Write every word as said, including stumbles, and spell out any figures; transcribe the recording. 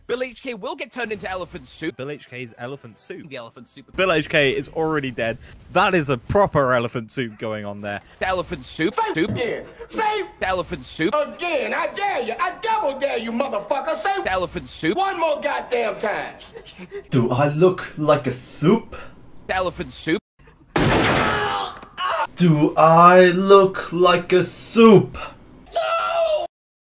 Bill H K will get turned into elephant soup. Bill H K's elephant soup. The elephant soup. Bill H K is already dead. That is a proper elephant soup going on there. The elephant soup. Say soup. again. Say The elephant soup. again. I dare you. I double dare you, motherfucker. Say The elephant soup. one more goddamn time. Do I look like a soup? The elephant soup. Do I look like a soup?